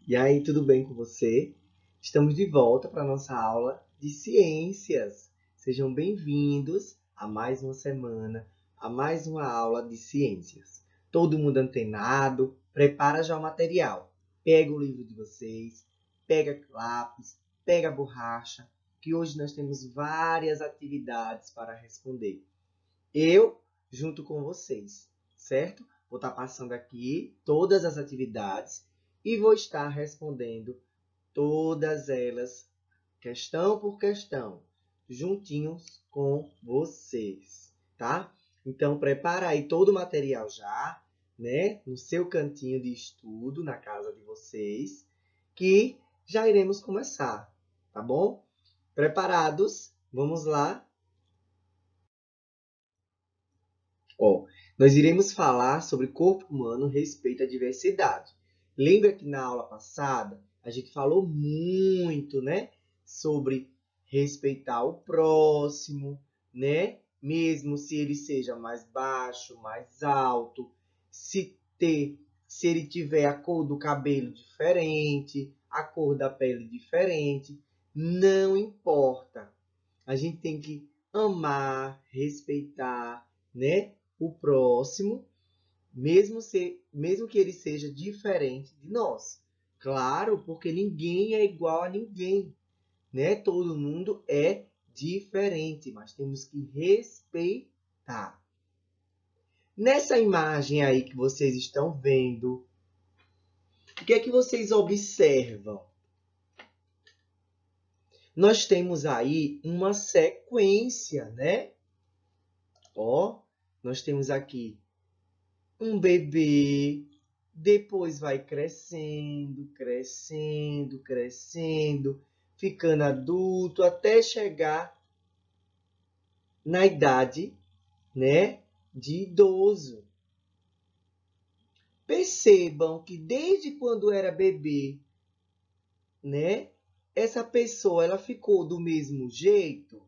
E aí, tudo bem com você? Estamos de volta para a nossa aula de ciências. Sejam bem-vindos a mais uma semana, a mais uma aula de ciências. Todo mundo antenado, prepara já o material. Pega o livro de vocês, pega lápis, pega a borracha, que hoje nós temos várias atividades para responder. Eu, junto com vocês, certo? Vou estar passando aqui todas as atividades e vou estar respondendo todas elas, questão por questão, juntinhos com vocês, tá? Então, prepara aí todo o material já, né? No seu cantinho de estudo, na casa de vocês, que já iremos começar, tá bom? Preparados? Vamos lá? Ó, nós iremos falar sobre corpo humano, respeito à diversidade. Lembra que na aula passada a gente falou muito, né, sobre respeitar o próximo, né? Mesmo se ele seja mais baixo, mais alto, se ele tiver a cor do cabelo diferente, a cor da pele diferente, não importa. A gente tem que amar, respeitar, né? O próximo, mesmo que ele seja diferente de nós. Claro, porque ninguém é igual a ninguém, né? Todo mundo é diferente, mas temos que respeitar. Nessa imagem aí que vocês estão vendo, o que é que vocês observam? Nós temos aí uma sequência, né? Ó, nós temos aqui um bebê, depois vai crescendo, crescendo, crescendo, ficando adulto, até chegar na idade, né, de idoso. Percebam que desde quando era bebê, né, essa pessoa ela ficou do mesmo jeito?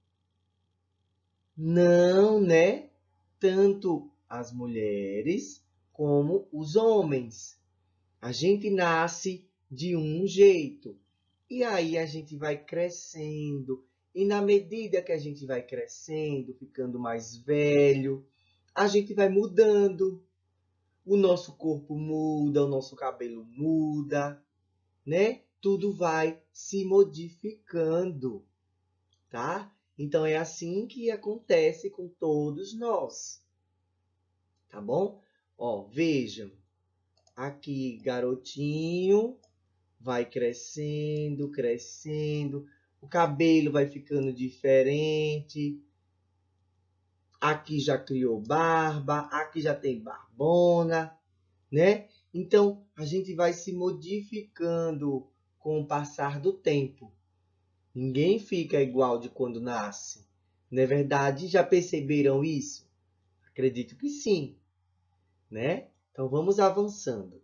Não, né? Tanto as mulheres como os homens. A gente nasce de um jeito e aí a gente vai crescendo. E na medida que a gente vai crescendo, ficando mais velho, a gente vai mudando. O nosso corpo muda, o nosso cabelo muda, né? Tudo vai se modificando, tá? Então é assim que acontece com todos nós, tá bom? Ó, vejam, aqui garotinho vai crescendo, crescendo, o cabelo vai ficando diferente. Aqui já criou barba, aqui já tem barbona, né? Então a gente vai se modificando com o passar do tempo. Ninguém fica igual de quando nasce. Não é verdade? Já perceberam isso? Acredito que sim, né? Então vamos avançando.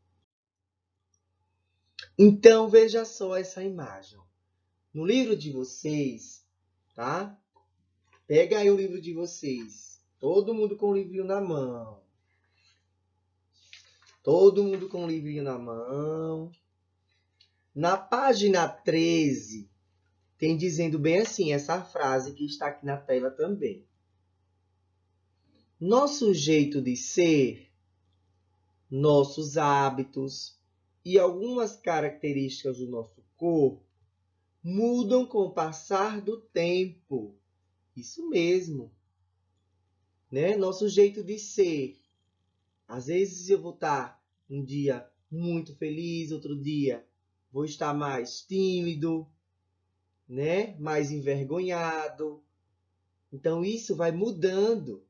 Então veja só essa imagem. No livro de vocês, tá? Pega aí o livro de vocês. Todo mundo com o livrinho na mão. Todo mundo com o livrinho na mão. Na página 13, tem dizendo bem assim, essa frase que está aqui na tela também. Nosso jeito de ser, nossos hábitos e algumas características do nosso corpo mudam com o passar do tempo. Isso mesmo, né? Nosso jeito de ser. Às vezes eu vou estar um dia muito feliz, outro dia vou estar mais tímido, né? Mais envergonhado. Então isso vai mudando,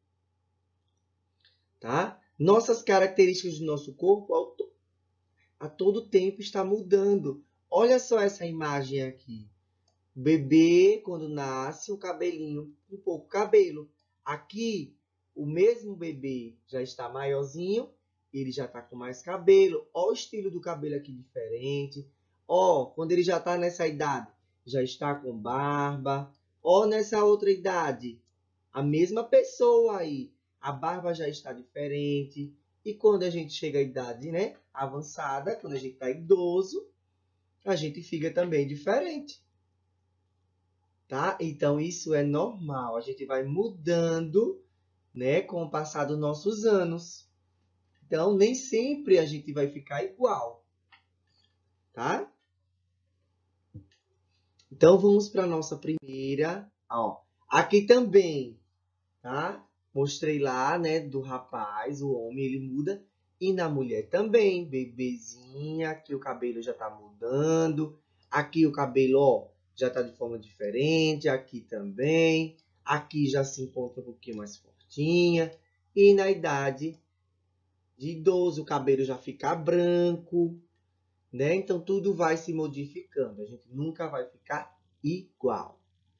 tá? Nossas características do nosso corpo a todo tempo está mudando. Olha só essa imagem aqui. O bebê, quando nasce, o cabelinho, um pouco cabelo. Aqui, o mesmo bebê já está maiorzinho, ele já está com mais cabelo. Olha o estilo do cabelo aqui diferente. Ó, quando ele já está nessa idade, já está com barba. Ó, nessa outra idade, a mesma pessoa aí. A barba já está diferente, E quando a gente chega à idade, né, avançada, quando a gente está idoso, a gente fica também diferente. Tá? Então, isso é normal. A gente vai mudando, né, com o passar dos nossos anos. Então, nem sempre a gente vai ficar igual. Tá? Então, vamos para a nossa primeira. Ó, aqui também, tá? Mostrei lá, né, do rapaz, o homem, ele muda. E na mulher também, bebezinha, aqui o cabelo já tá mudando. Aqui o cabelo, ó, já tá de forma diferente. Aqui também. Aqui já se encontra um pouquinho mais fortinha. E na idade de idoso, o cabelo já fica branco, né? Então, tudo vai se modificando. A gente nunca vai ficar igual.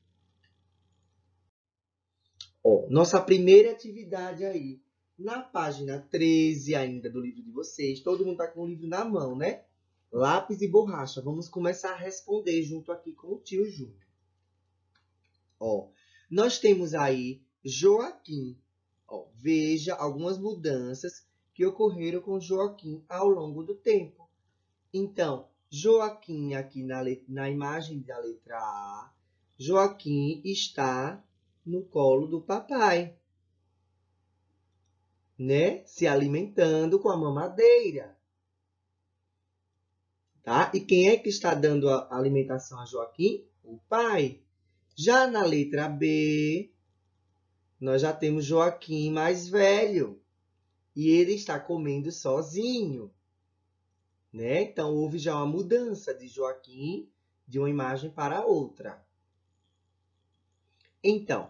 Ó, nossa primeira atividade aí, na página 13 ainda do livro de vocês. Todo mundo tá com o livro na mão, né? Lápis e borracha. Vamos começar a responder junto aqui com o tio Júnior. Ó, nós temos aí Joaquim. Ó, veja algumas mudanças que ocorreram com Joaquim ao longo do tempo. Então, Joaquim, aqui na imagem da letra A, Joaquim está no colo do papai, né? Se alimentando com a mamadeira, tá? E quem é que está dando a alimentação a Joaquim? O pai. Já na letra B, nós já temos Joaquim mais velho e ele está comendo sozinho, né? Então, houve já uma mudança de Joaquim de uma imagem para outra. Então,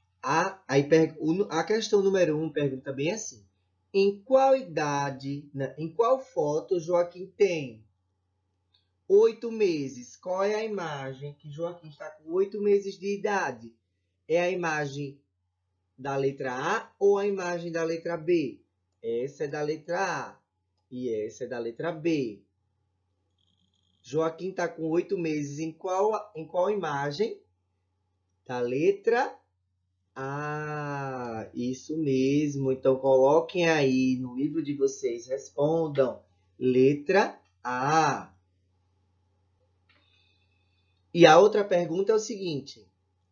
a questão número 1 pergunta bem assim. Em qual idade, em qual foto Joaquim tem? 8 meses. Qual é a imagem que Joaquim está com 8 meses de idade? É a imagem da letra A ou a imagem da letra B? Essa é da letra A e essa é da letra B. Joaquim está com 8 meses em qual imagem? Da letra A. Isso mesmo. Então, coloquem aí no livro de vocês, respondam. Letra A. E a outra pergunta é o seguinte.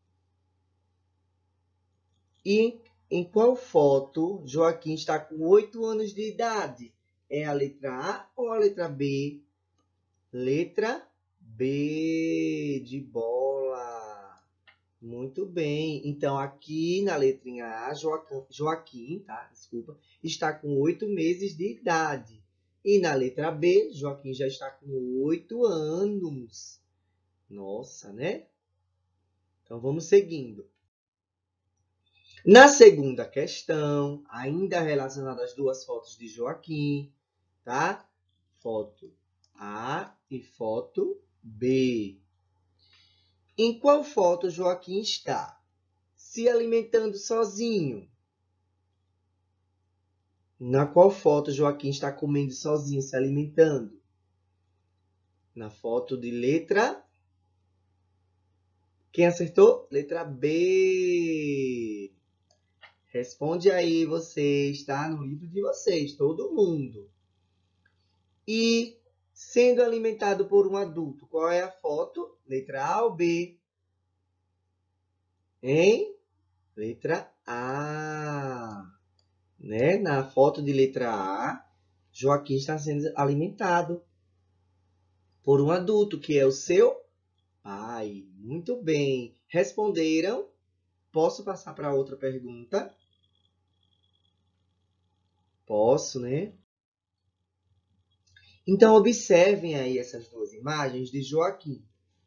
E em qual foto Joaquim está com 8 anos de idade? É a letra A ou a letra B? Letra B de bola. Muito bem. Então, aqui na letrinha A, Joaquim, tá? Desculpa, está com 8 meses de idade. E na letra B, Joaquim já está com 8 anos. Nossa, né? Então, vamos seguindo. Na segunda questão, ainda relacionada às duas fotos de Joaquim, tá? Foto A e foto B. Em qual foto Joaquim está? Se alimentando sozinho. Na qual foto Joaquim está comendo sozinho, se alimentando? Na foto de letra... Quem acertou? Letra B. Responde aí vocês, tá? No livro de vocês, todo mundo. E sendo alimentado por um adulto, qual é a foto? Letra A ou B? Hein? Letra A. Né? Na foto de letra A, Joaquim está sendo alimentado por um adulto, que é o seu pai. Muito bem. Responderam? Posso passar para outra pergunta? Posso, né? Então, observem aí essas duas imagens de Joaquim.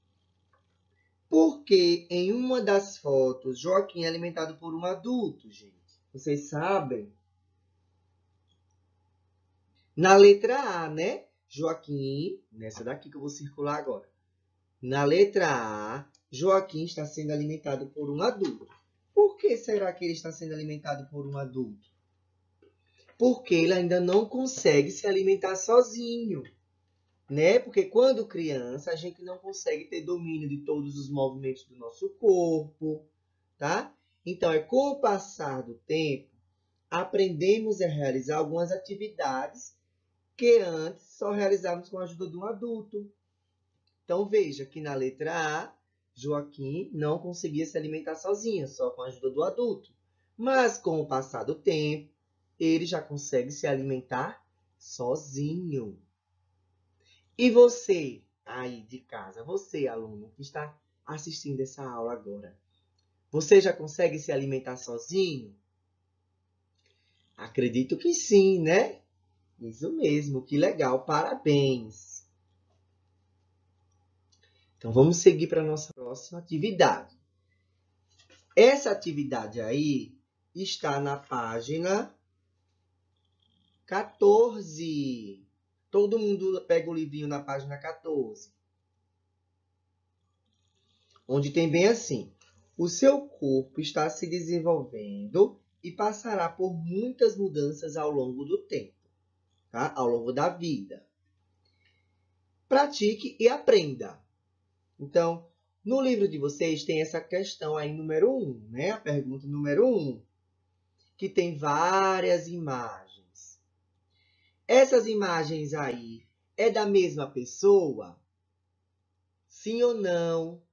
Porque em uma das fotos, Joaquim é alimentado por um adulto, gente. Vocês sabem? Na letra A, né? Joaquim, nessa daqui que eu vou circular agora. Na letra A, Joaquim está sendo alimentado por um adulto. Por que será que ele está sendo alimentado por um adulto? Porque ele ainda não consegue se alimentar sozinho, né? Porque quando criança, a gente não consegue ter domínio de todos os movimentos do nosso corpo, tá? Então, com o passar do tempo, aprendemos a realizar algumas atividades que antes só realizávamos com a ajuda de um adulto. Então, veja que na letra A, Joaquim não conseguia se alimentar sozinho, só com a ajuda do adulto. Mas, com o passar do tempo, ele já consegue se alimentar sozinho. E você, aí de casa, você, aluno, que está assistindo essa aula agora, você já consegue se alimentar sozinho? Acredito que sim, né? Isso mesmo, que legal, parabéns! Então, vamos seguir para a nossa próxima atividade. Essa atividade aí está na página 14. Todo mundo pega o livrinho na página 14. Onde tem bem assim: o seu corpo está se desenvolvendo e passará por muitas mudanças ao longo do tempo, tá? Ao longo da vida. Pratique e aprenda. Então, no livro de vocês tem essa questão aí número 1, né? A pergunta número 1, que tem várias imagens. Essas imagens aí é da mesma pessoa? Sim ou não?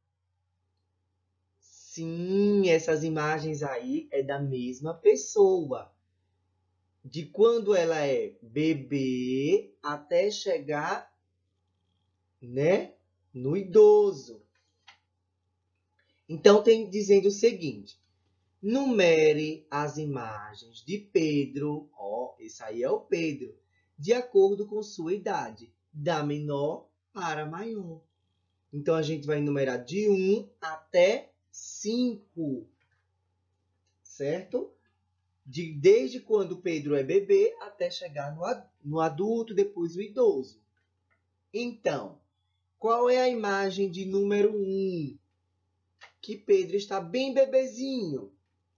Sim, essas imagens aí é da mesma pessoa. De quando ela é bebê até chegar, né, no idoso. Então, tem dizendo o seguinte: numere as imagens de Pedro, ó, esse aí é o Pedro, de acordo com sua idade, da menor para maior. Então, a gente vai numerar de 1 até 5, certo? Desde quando Pedro é bebê até chegar no adulto, depois o idoso. Então, qual é a imagem de número 1? Que Pedro está bem bebezinho.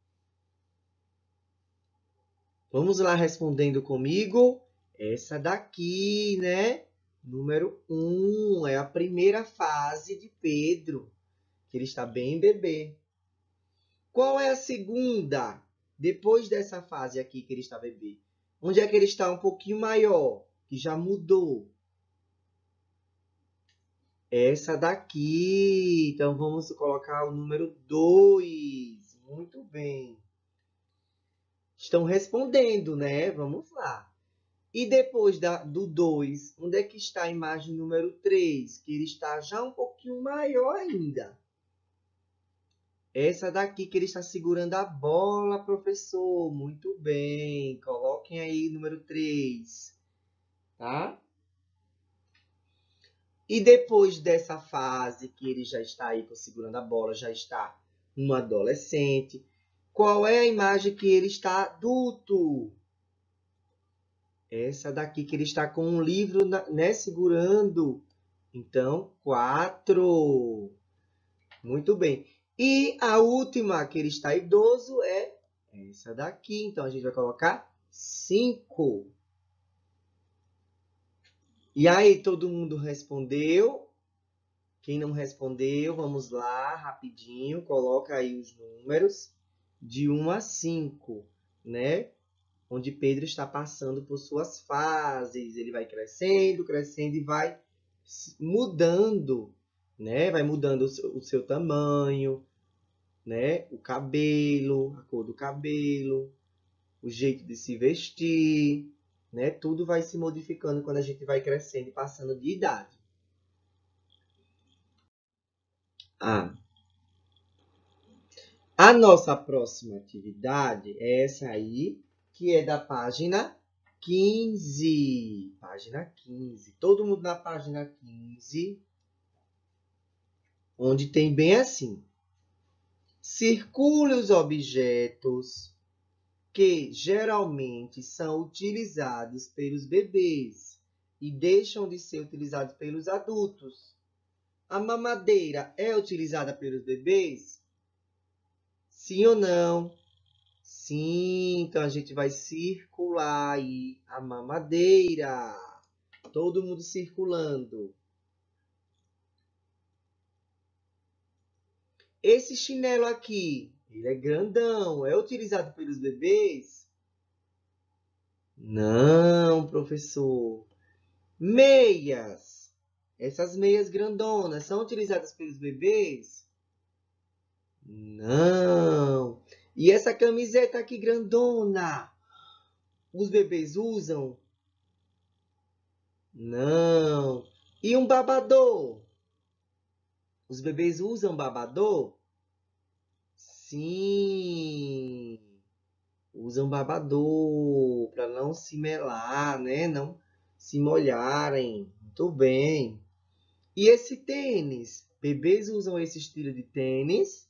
Vamos lá respondendo comigo. Essa daqui, né? Número 1 é a primeira fase de Pedro, que ele está bem bebê. Qual é a segunda? Depois dessa fase aqui que ele está bebê. Onde é que ele está um pouquinho maior? Que já mudou. Essa daqui. Então, vamos colocar o número 2. Muito bem. Estão respondendo, né? Vamos lá. E depois do 2, onde é que está a imagem número 3? Que ele está já um pouquinho maior ainda. Essa daqui que ele está segurando a bola, professor. Muito bem. Coloquem aí número 3. Tá? E depois dessa fase que ele já está aí segurando a bola, já está um adolescente, qual é a imagem que ele está adulto? Essa daqui que ele está com um livro, né, segurando. Então, 4. Muito bem. E a última que ele está idoso é essa daqui. Então, a gente vai colocar 5. E aí, todo mundo respondeu? Quem não respondeu, vamos lá, rapidinho. Coloca aí os números de 1 a 5, né? Onde Pedro está passando por suas fases. Ele vai crescendo, crescendo e vai mudando, né? Vai mudando o seu tamanho, né? O cabelo, a cor do cabelo, o jeito de se vestir, né? Tudo vai se modificando quando a gente vai crescendo e passando de idade. A nossa próxima atividade é essa aí, que é da página 15. Página 15. Todo mundo na página 15, onde tem bem assim: circule os objetos que geralmente são utilizados pelos bebês e deixam de ser utilizados pelos adultos. A mamadeira é utilizada pelos bebês? Sim ou não? Sim, então a gente vai circular aí a mamadeira. Todo mundo circulando. Esse chinelo aqui, ele é grandão, é utilizado pelos bebês? Não, professor. Meias. Essas meias grandonas são utilizadas pelos bebês? Não. E essa camiseta aqui grandona, os bebês usam? Não. E um babador? Os bebês usam babador? Sim. Usam babador para não se melar, né? Não se molharem. Muito bem. E esse tênis? Bebês usam esse estilo de tênis?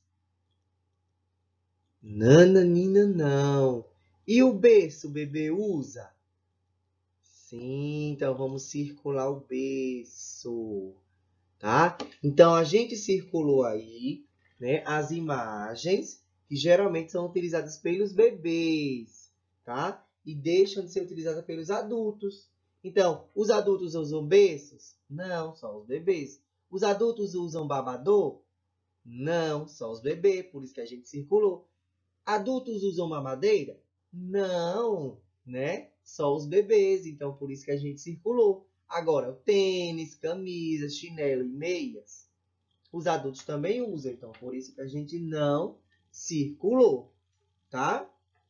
Nananina, não. E o berço, o bebê usa? Sim, então vamos circular o berço, tá? Então a gente circulou aí, né, as imagens que geralmente são utilizadas pelos bebês, tá? E deixam de ser utilizadas pelos adultos. Então, os adultos usam berços? Não, só os bebês. Os adultos usam babador? Não, só os bebês, por isso que a gente circulou. Adultos usam mamadeira? Não, né? Só os bebês, então por isso que a gente circulou. Agora, o tênis, camisa, chinelo e meias, os adultos também usam, então por isso que a gente não circulou, tá?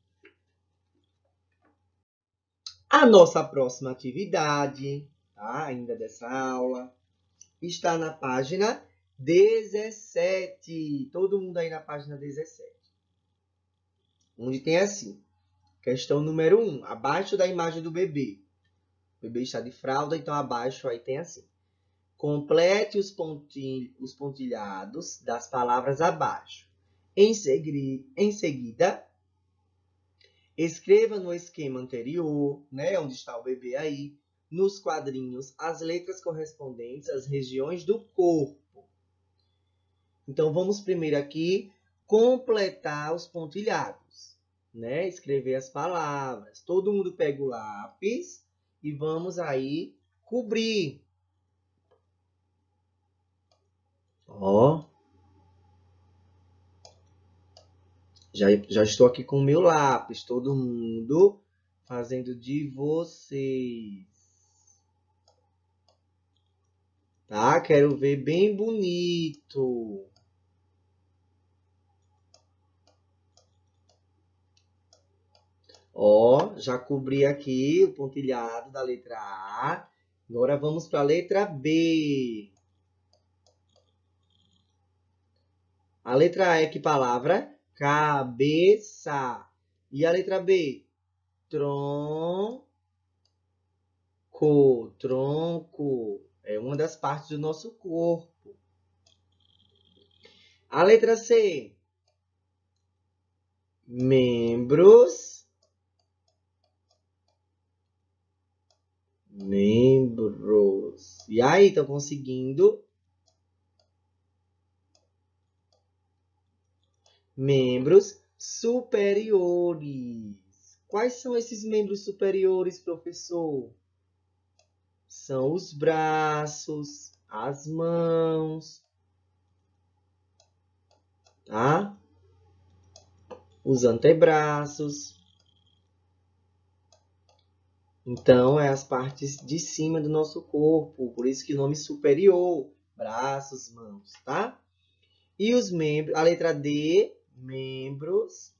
A nossa próxima atividade, tá? Ainda dessa aula, está na página 17. Todo mundo aí na página 17. Onde tem assim, questão número 1, abaixo da imagem do bebê. O bebê está de fralda, então abaixo aí tem assim. Complete os pontilhados das palavras abaixo. Em seguida, escreva no esquema anterior, né, onde está o bebê aí, nos quadrinhos, as letras correspondentes às regiões do corpo. Então, vamos primeiro aqui completar os pontilhados, né? Escrever as palavras. Todo mundo pega o lápis e vamos aí cobrir. Ó, já estou aqui com o meu lápis, todo mundo fazendo de vocês. Tá? Quero ver bem bonito. Ó, já cobri aqui o pontilhado da letra A. Agora vamos para a letra B. A letra A é que palavra? Cabeça. E a letra B? Tronco. Tronco. É uma das partes do nosso corpo. A letra C? Membros. Membros. E aí, estão conseguindo? Membros superiores. Quais são esses membros superiores, professor? São os braços, as mãos, tá? Os antebraços. Então, é as partes de cima do nosso corpo. Por isso que o nome superior. Braços, mãos, tá? E os membros, a letra D, membros.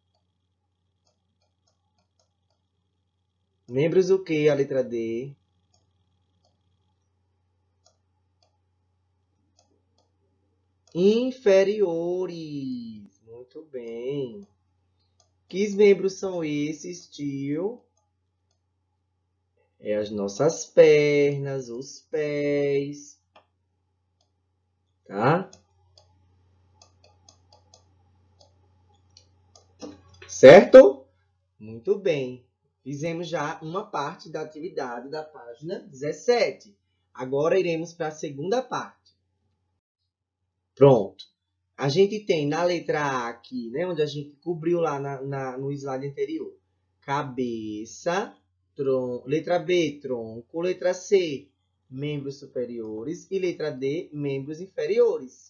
Membros o quê? A letra D. Inferiores. Muito bem. Que membros são esses, tio? É as nossas pernas, os pés. Tá? Certo? Muito bem. Fizemos já uma parte da atividade da página 17. Agora iremos para a segunda parte. Pronto. A gente tem na letra A aqui, né, onde a gente cobriu lá no slide anterior. Cabeça, tronco. Letra B, tronco. Letra C, membros superiores. E letra D, membros inferiores.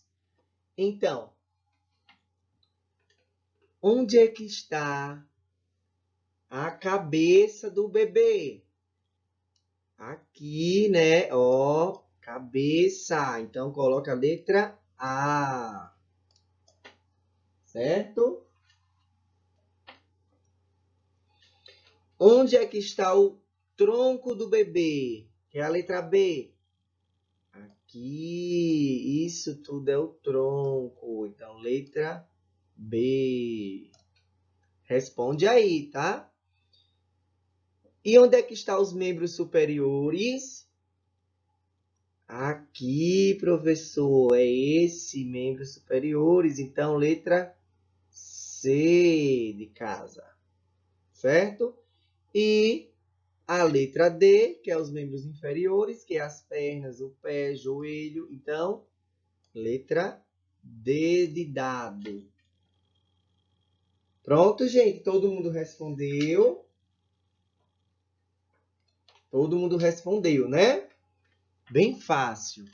Então, onde é que está a cabeça do bebê. Aqui, né? Ó, cabeça. Então, coloca a letra A. Certo? Onde é que está o tronco do bebê? Que é a letra B. Aqui. Isso tudo é o tronco. Então, letra B. Responde aí, tá? E onde é que estão os membros superiores? Aqui, professor, é esse, membros superiores. Então, letra C de casa, certo? E a letra D, que é os membros inferiores, que é as pernas, o pé, joelho. Então, letra D de dado. Pronto, gente? Todo mundo respondeu? Todo mundo respondeu, né? Bem fácil.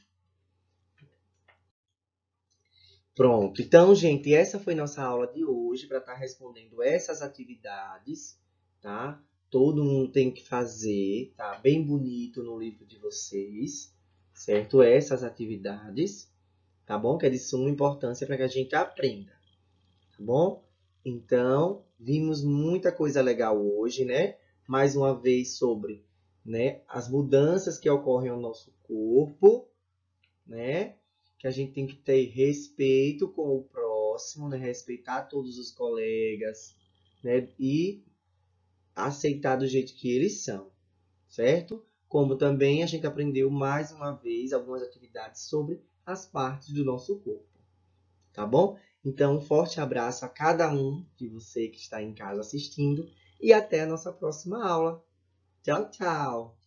Pronto. Então, gente, essa foi nossa aula de hoje para estar respondendo essas atividades, tá? Todo mundo tem que fazer, tá? Bem bonito no livro de vocês, certo? Essas atividades, tá bom? Que é de suma importância para que a gente aprenda, tá bom? Então, vimos muita coisa legal hoje, né? Mais uma vez sobre, né, as mudanças que ocorrem no nosso corpo, né? Que a gente tem que ter respeito com o próximo, né? Respeitar todos os colegas, né? E aceitar do jeito que eles são, certo? Como também a gente aprendeu mais uma vez algumas atividades sobre as partes do nosso corpo, tá bom? Então, um forte abraço a cada um de você que está em casa assistindo e até a nossa próxima aula. Tchau, tchau!